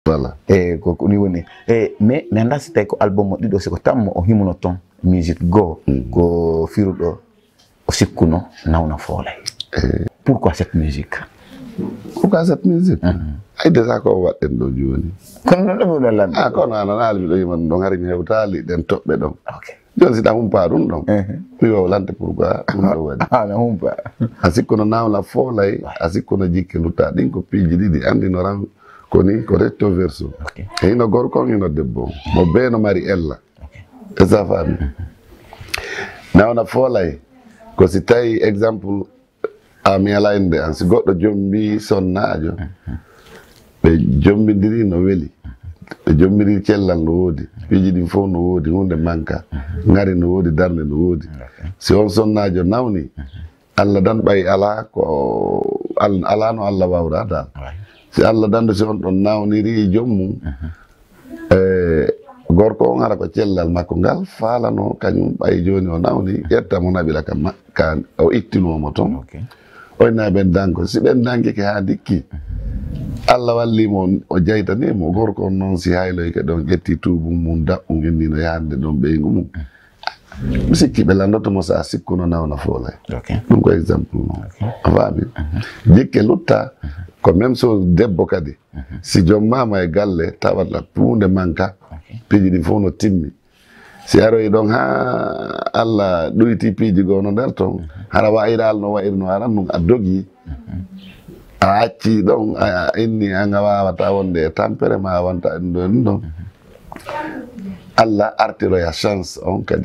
voilà ko ni woni mais anda si tay ko album ɗiɗo siko tammo o himono ton musique go ko firuɗo o sikkuno nawna foolay pourquoi cette musique ay déjà ko waɗɗen ɗo joni kono non ɗum ɗon lande kono ananaali miɗo yiman ɗon hari mi hewtaali ɗen toɓɓe ɗon ok joni siɗa humpa ɗum ɗon mi wawlante pourquoi ɗum ɗo waɗi na humpa a sikkono nawna foolay a sikkono jikke lutta ɗin ko piiji ɗiɗi andino ran koni ko recto verso e hino gorko hino debbo mo beeno mari ella e sa faami nawna foolay ko si tawi exemple mi ala inde an si goɗɗo jombi sonnaajo ɓe jombidiri no weli ɓe jombidiri cellal no woodi piiji ɗin fof no woodi hunde manka ngari no woodi darde no woodi si on sonnaajo nawni Allah dan ɓay ala ko ala no Allah wawra dal si Allah dande si on ɗon nawniri jommum gorko on ara ko cellal makko ngal faalano kañum ɓay joni o nawni ƴetta mo naɓila ka o ittinomo toon oyna ɓen danko si ɓen dankike ha dikki Allah wallimo o jaytanimo gorko on noon si hayloyke ɗon ƴetti tubum mum daɓɓum innino yahande ɗon ɓeygu mum mi sikki ɓe landotomo sa sikkuno nawna foolay ɗum ko exemple noon a faami jikke lutta ko même chose debbo kadi si joom mama e galle tawata hunde manka piiji ɗin fof no timmi si aroyi ɗon ha Allah ɗoyti piiji goo no nder toon hara wayiɗal no wayirno aran ɗum a dogi a acci ɗon a inni anga wawata wonde e tampere ma wonta ɗum ɗon Allah artiroya chance on kadi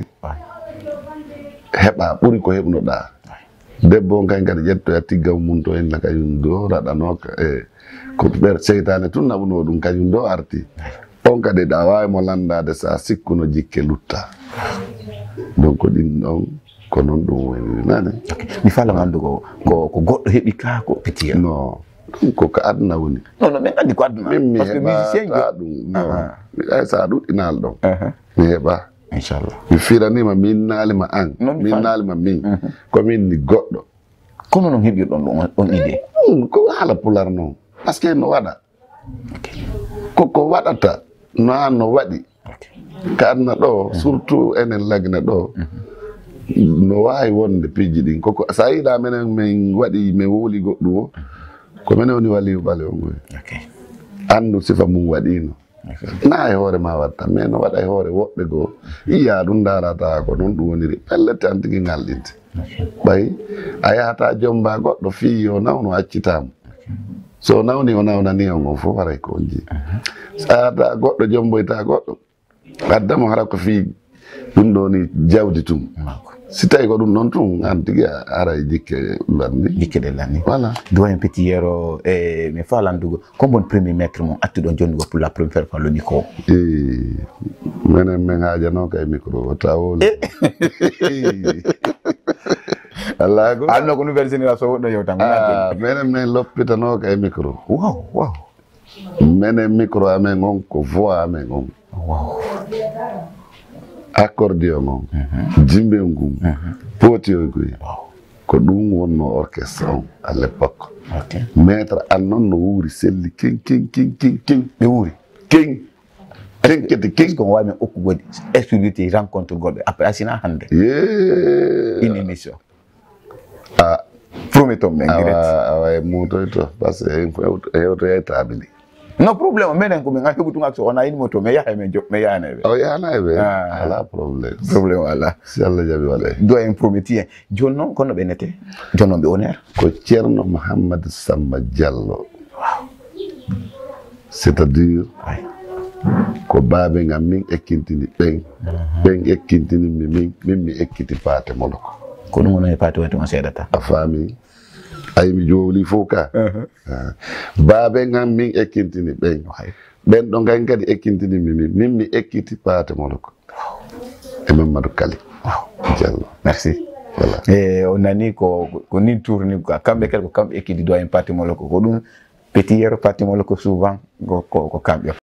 heɓa ɓuri ko heɓnoɗa debbo on kañ kadi ƴettoya tiggam mum to enna kañum do raɗanoka ko ɓer seytane tun naɓuno ɗum kañum do arti on kadi ɗa wawi mo landade sa sikkuno jikke lutta donc ɗin ɗon ko noon ɗum woni nane mi falama andugo ko goɗɗo heeɓi ka ko pitiya non ɗum ko aduna woni non min andi ko aduna min mi parce que musicien heɓata ɗum non ay sa ɗuɗɗinal ɗon mi heɓa inchallah mi firanima min naalima an min naalima min komin ni goɗɗo kono noon heɓirɗon ɗum on idée ko haala pular noon par ce que no waɗa koko waɗata no an no waɗi ka aduna ɗo surtout enen lagna ɗo no wawi wonde piiji ɗin koko sa yiɗa minen min waɗi min wowli goɗɗum o ko minen woni waliyu ɓale on goy andu sifa mum waɗino na e hoore ma watta mais no waɗa e hoore woɓɓe goo yiya ɗum darata ko noon ɗum woniri pellete an tigui ngalɗinte ɓay a yahata jomba goɗɗo fii o nawno accitama so nawni o nawnani on on fof waray ko on jii sa yahata goɗɗo jomboyta goɗɗo addamo hara ko fii ɗum ɗo ni jawdi tum si tawi ko ɗum noon tun an tigui ara e jikke lanni jikke ɗe lanni voilà doyen petit yero mi falandugo combon premier maître mon attuɗon jondugo pour la première fois le micro minen min haajano kay micro o tawol allago anno ko nouvelle génération woɗɗo yewtan minen min loppitano kay micro wow minen micro amen on ko voix amen on accordéon on jimbe ngum potioygoy ko ɗum wonno orchestre on à l'époque maître an noon no wuuri selli king ɓe wuuri king kedi king ko wawi men okkugode exclusivité rencontre goɗɗo après asina hande une émission promettons men direct awa muutoy to par ce que hewtoyay taabili no problème menen ko min ga heɓu tun action on a inimo to mais yaha men mais yahanaɓe o yahanaɓe ala probléme ala si Allah jaɓi waɗay doyen prometti en joni noon kono ɓe nete joni noon ɓe honneur ko ceerno Mouhamadou Samba Diallo c'est à dire ko baabe ngam min ekkintini ɓen ekkintini min mi ekkiti paate moloko ko ɗum woni paate wonte on seeɗata a faami ay mi jowli fof ka baabe ngam min ekkintini ɓen ɗo kañ kadi ekkintini min mi ekkiti paate moloko e Mamadou Kali Diallo merci voilà on nani ko nin tourni kamɓe kadi ko kamɓe ekkiti doyen paate moloko ko ɗum petit yero paate moloko souvent ko kamɓe